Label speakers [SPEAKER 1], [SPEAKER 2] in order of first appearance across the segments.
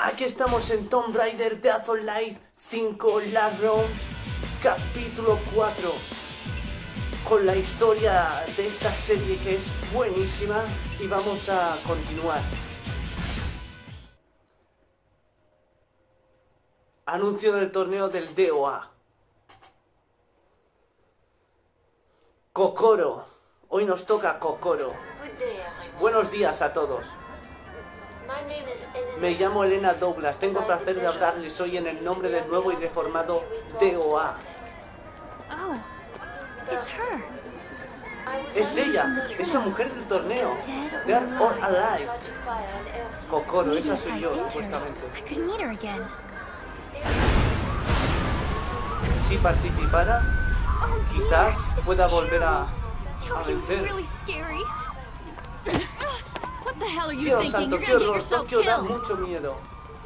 [SPEAKER 1] Aquí estamos en Tomb Raider Dead or Alive 5 Last Round, capítulo 4, con la historia de esta serie que es buenísima y vamos a continuar. Anuncio del torneo del DOA. Kokoro. Hoy nos toca Kokoro. Buenos días a todos. Me llamo Elena Douglas. Tengo el placer de hablarles hoy en el nombre del nuevo y reformado DOA.
[SPEAKER 2] Oh, it's her.
[SPEAKER 1] Es ella, esa mujer del torneo. Dead or Alive. Kokoro, esa soy yo, supuestamente.
[SPEAKER 2] I could meet her again.
[SPEAKER 1] Si participara,
[SPEAKER 2] Oh,
[SPEAKER 1] quizás
[SPEAKER 2] dear, this
[SPEAKER 1] pueda
[SPEAKER 2] is
[SPEAKER 1] volver a
[SPEAKER 2] Tokyo's
[SPEAKER 1] vencer.
[SPEAKER 2] really scary.
[SPEAKER 3] What the hell are you
[SPEAKER 1] Dios
[SPEAKER 3] thinking?
[SPEAKER 1] santo,
[SPEAKER 3] You're
[SPEAKER 1] qué
[SPEAKER 3] gonna get
[SPEAKER 1] horror,
[SPEAKER 3] yourself
[SPEAKER 1] Tokio da
[SPEAKER 3] killed.
[SPEAKER 1] mucho miedo.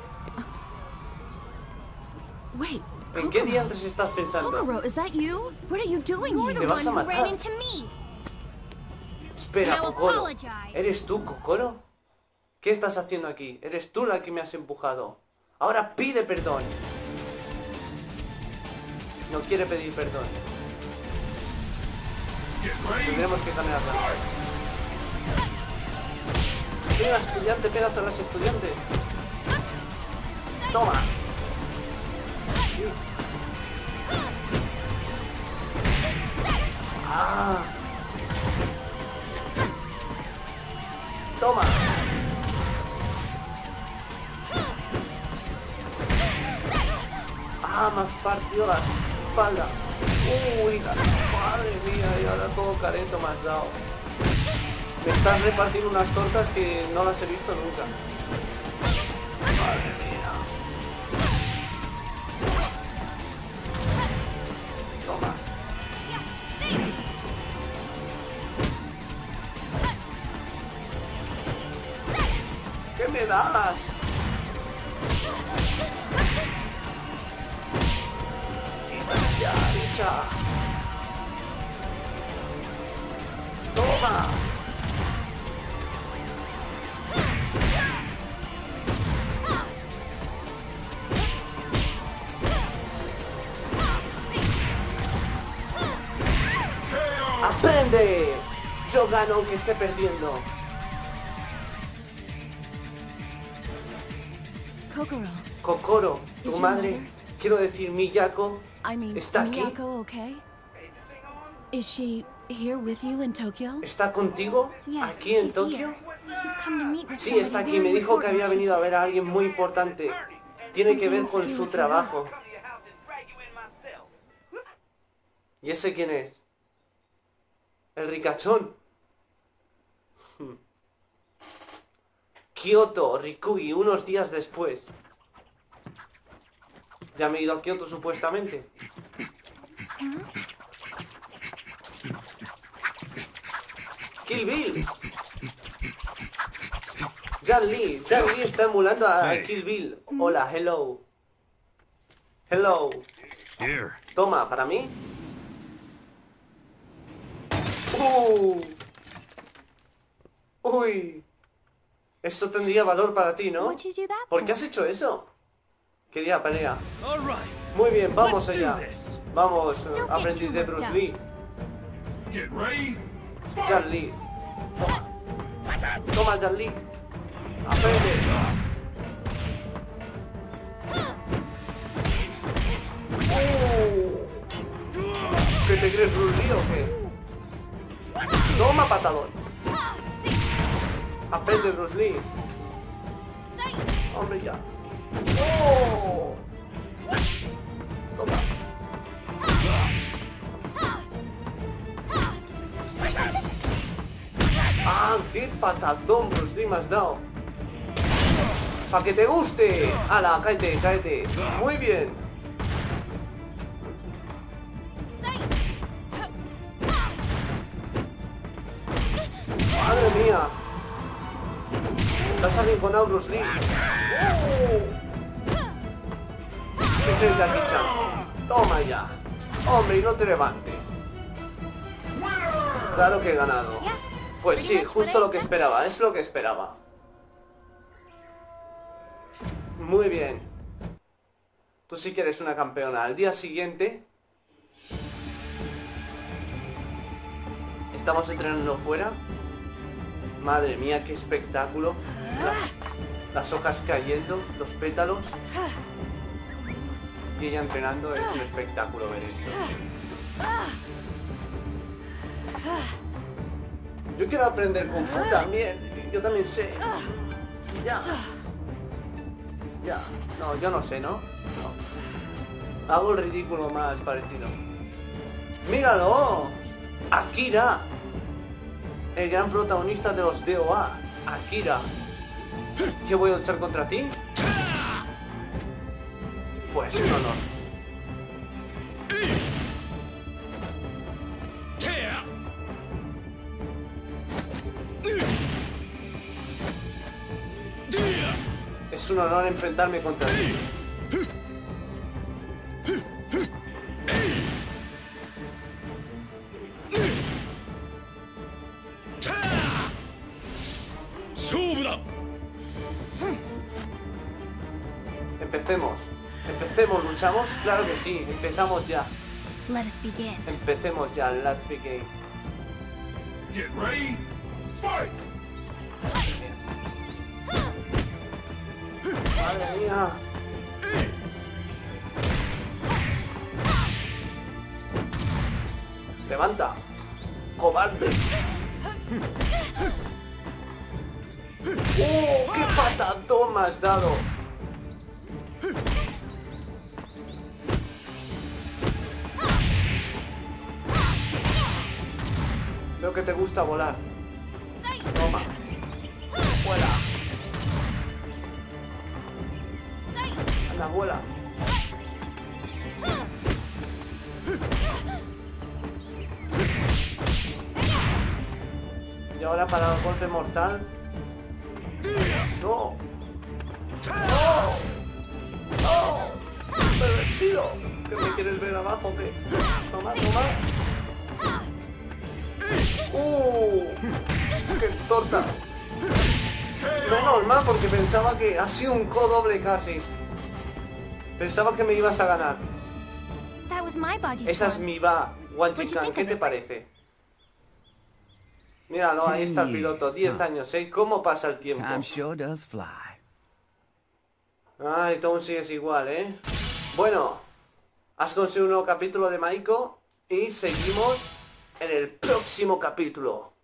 [SPEAKER 3] Wait,
[SPEAKER 1] ¿En qué
[SPEAKER 3] Kokoro.
[SPEAKER 1] diantres estás pensando?
[SPEAKER 3] Kokoro, is that you? What are you doing
[SPEAKER 2] You're
[SPEAKER 3] here?
[SPEAKER 2] the
[SPEAKER 1] Te vas
[SPEAKER 2] one
[SPEAKER 1] a
[SPEAKER 2] who
[SPEAKER 1] matar.
[SPEAKER 2] ran into me.
[SPEAKER 1] Espera,
[SPEAKER 2] Now
[SPEAKER 1] Kokoro.
[SPEAKER 2] apologize.
[SPEAKER 1] ¿Eres tú, Kokoro? ¿Qué estás haciendo aquí? Eres tú la que me has empujado. Ahora pide perdón. No quiere pedir perdón. Tendremos que cambiarla. Venga, estudiante, pegas a los estudiantes. Toma. Ah. Toma. Ah, me has partido la espalda. Uy, madre mía, y ahora todo careto me has dado. Me estás repartiendo unas tortas que no las he visto nunca. Madre mía. Toma. ¿Qué me das? Ya, bicha. Toma. ¡Aprende! Yo gano aunque esté perdiendo.
[SPEAKER 3] Kokoro,
[SPEAKER 1] Kokoro,
[SPEAKER 3] Is
[SPEAKER 1] tu
[SPEAKER 3] your
[SPEAKER 1] madre,
[SPEAKER 3] mother?
[SPEAKER 1] quiero decir Miyako,
[SPEAKER 3] I mean,
[SPEAKER 1] ¿está aquí?
[SPEAKER 3] Miyako okay? Is she here with you in Tokyo?
[SPEAKER 1] ¿Está contigo?
[SPEAKER 2] Yes,
[SPEAKER 1] ¿Aquí en
[SPEAKER 2] she's
[SPEAKER 1] Tokio?
[SPEAKER 2] here. She's come to meet with
[SPEAKER 1] Sí,
[SPEAKER 2] somebody
[SPEAKER 1] está aquí.
[SPEAKER 2] very
[SPEAKER 1] Me dijo que había
[SPEAKER 2] important, she
[SPEAKER 1] venido a
[SPEAKER 2] said.
[SPEAKER 1] ver a alguien muy importante. Tiene que ver
[SPEAKER 2] Something to
[SPEAKER 1] con
[SPEAKER 2] do
[SPEAKER 1] su
[SPEAKER 2] with her
[SPEAKER 1] trabajo. ¿Y ese quién es? El ricachón. Kioto, Rikugi, unos días después. Ya me he ido a Kioto supuestamente. Kill Bill. Jan Lee está emulando a
[SPEAKER 4] Hey.
[SPEAKER 1] Kill Bill. Hola, hello. Hello.
[SPEAKER 4] Here.
[SPEAKER 1] Toma, ¿para mí? Uy. Eso tendría valor para ti, ¿no?
[SPEAKER 2] What'd you do that
[SPEAKER 1] ¿Por qué
[SPEAKER 2] for?
[SPEAKER 1] has hecho eso? Quería pelea.
[SPEAKER 4] All right.
[SPEAKER 1] Muy bien, vamos
[SPEAKER 4] Let's do
[SPEAKER 1] allá.
[SPEAKER 4] this.
[SPEAKER 1] Vamos,
[SPEAKER 2] Don't get
[SPEAKER 1] aprendiz
[SPEAKER 2] too
[SPEAKER 1] de
[SPEAKER 2] worked
[SPEAKER 1] Bruce
[SPEAKER 2] up.
[SPEAKER 1] Lee.
[SPEAKER 4] Get ready.
[SPEAKER 1] Jan Lee. Toma, Jan Lee. Aprende. ¿Qué te crees, Bruce Lee o qué? Toma, patadón. Aprende, Bruce Lee. Hombre, ya. ¡Oh! Toma. ¡Ah, qué patadón, Bruce Lee me has dado! ¡Para que te guste! ¡Hala, cáete, cáete! ¡Muy bien! ¡Madre mía! Estás arrinconado, Bruce Lee. ¿Qué crees, Jackie Chan? Toma ya. Hombre, y no te levantes. Claro que he ganado.
[SPEAKER 2] Yeah,
[SPEAKER 1] Pues
[SPEAKER 2] pretty
[SPEAKER 1] sí,
[SPEAKER 2] much
[SPEAKER 1] justo
[SPEAKER 2] what I
[SPEAKER 1] lo que
[SPEAKER 2] said.
[SPEAKER 1] esperaba, es lo que esperaba. Muy bien. Tú sí que eres una campeona. Al día siguiente estamos entrenando fuera. Madre mía, qué espectáculo. Las hojas cayendo, los pétalos. Y ella entrenando, es un espectáculo ver esto. Yo quiero aprender Kung Fu también. Yo también sé. Ya. Ya. No, yo no sé, ¿no? No. Hago el ridículo más parecido. ¡Míralo! ¡Akira! El gran protagonista de los DOA. Akira. ¿Qué voy a luchar contra ti? Pues un honor. Es un honor enfrentarme contra ti. Empecemos. Empecemos, ¿luchamos? Claro que sí, empezamos ya.
[SPEAKER 2] Let us begin.
[SPEAKER 1] Empecemos ya, let's begin.
[SPEAKER 4] Get ready. Fight.
[SPEAKER 1] Madre mía. Levanta. Cobarde. ¡Oh! ¡Qué patadón me has dado! Veo que te gusta volar. Toma. Vuela. Anda, vuela. Y ahora para el golpe mortal. ¡No! ¡No! ¡No! ¡Pervertido! ¿Qué me quieres ver abajo? ¿Qué? Toma, toma. ¡Qué torta! Menos mal, porque pensaba que ha sido un doble casi. Pensaba que me ibas a ganar.
[SPEAKER 2] That was my body.
[SPEAKER 1] Esa es mi va, Wanji-san. ¿Qué te parece? Míralo, ahí está el piloto. 10 años, ¿eh? ¿Cómo pasa el tiempo?
[SPEAKER 5] Time sure does fly.
[SPEAKER 1] Ay, tú aún sigues igual, ¿eh? Bueno, has conseguido un nuevo capítulo de Maiko y seguimos en el próximo capítulo.